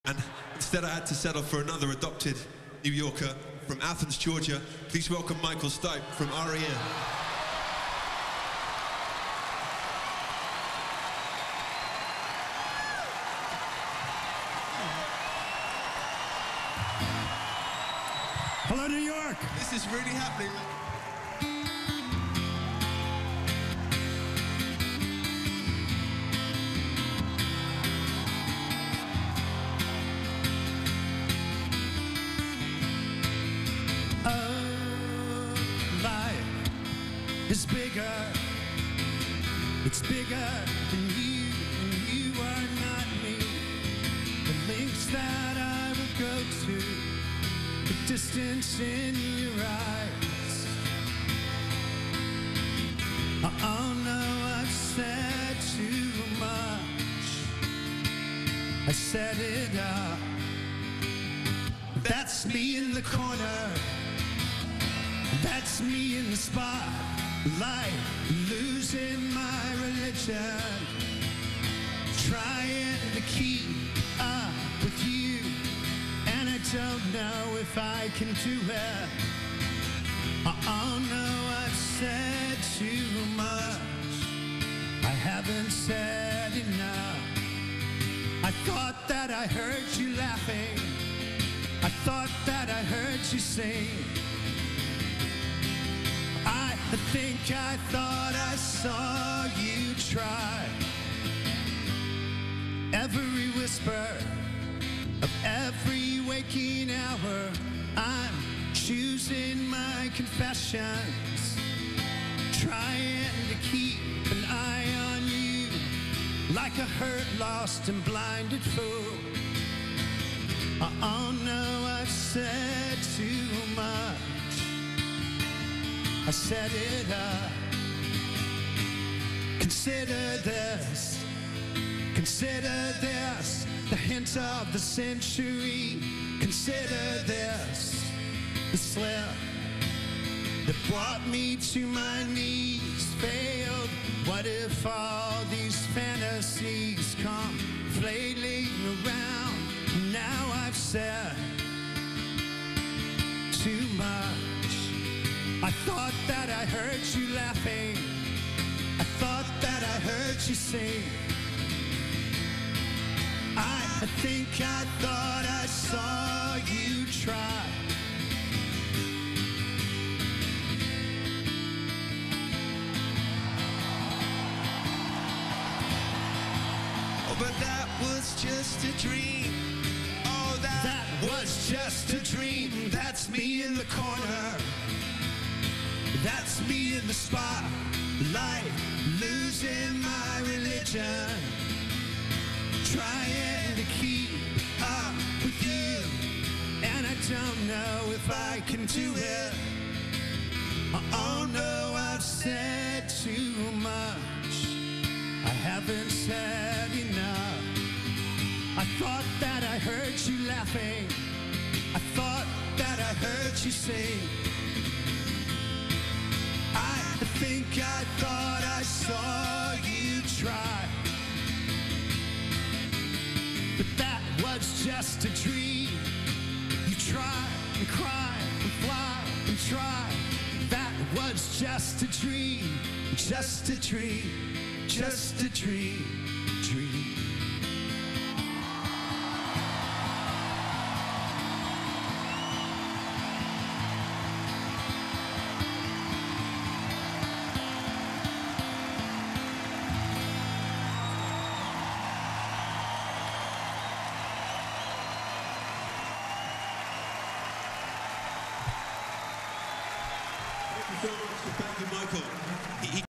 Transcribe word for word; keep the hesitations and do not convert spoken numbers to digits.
And instead I had to settle for another adopted New Yorker from Athens, Georgia. Please welcome Michael Stipe from R E M. Hello, New York. This is really happening. It's bigger, it's bigger than you, and you are not me. The lengths that I will go to, the distance in your eyes. Oh no, I've said too much, I set it up. That's me in the corner, that's me in the spot. Like losing my religion, trying to keep up with you, and I don't know if I can do it. Oh no, I've said too much, I haven't said enough. I thought that I heard you laughing, I thought that I heard you sing. I think I thought I saw you try. Every whisper of every waking hour, I'm choosing my confessions, trying to keep an eye on you, like a hurt, lost and blinded fool. Oh no, I've said too much, I set it up. Consider this, consider this, the hint of the century. Consider this, the slip that brought me to my knees failed. What if all these fantasies come flailing around? Now I've said too much. I thought that I heard you laughing, I thought that I heard you sing. I think I thought I saw you try. Oh, but that was just a dream. Oh, that, that was just a dream. That's me in the corner, that's me in the spotlight, losing my religion, trying to keep up with you, and I don't know if I can do it. Oh no, I've said too much, I haven't said enough. I thought that I heard you laughing, I thought that I heard you sing. I think I thought I saw you try, but that was just a dream. You try and cry and fly and try. That was just a dream, just a dream, just a dream, dream. Thank you so much. Thank you, Michael.